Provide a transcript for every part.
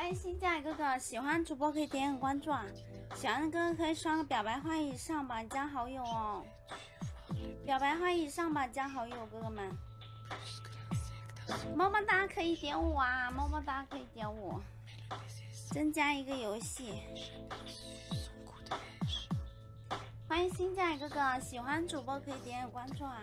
迎新进来哥哥，喜欢主播可以点点关注啊！喜欢的哥哥可以刷个表白花以上吧，加好友哦！表白花以上吧，加好友，哥哥们！么么哒可以点我啊，么么哒可以点我。增加一个游戏。欢迎新进来哥哥，喜欢主播可以点点关注啊！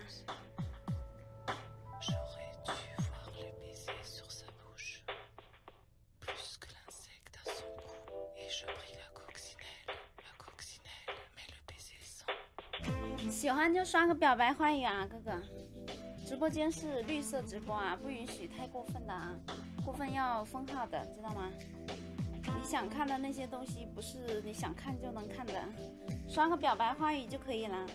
喜欢就刷个表白花语啊，哥哥！直播间是绿色直播啊，不允许太过分的啊，过分要封号的，知道吗？你想看的那些东西不是你想看就能看的，刷个表白花语就可以了。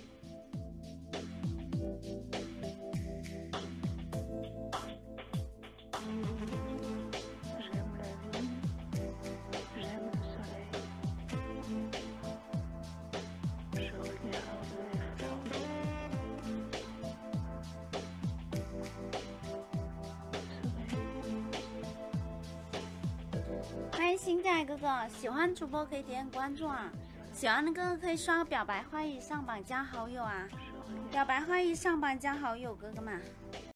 欢迎新进来哥哥，喜欢主播可以点点关注啊！喜欢的哥哥可以刷个表白花语上榜加好友啊！表白花语上榜加好友，哥哥们。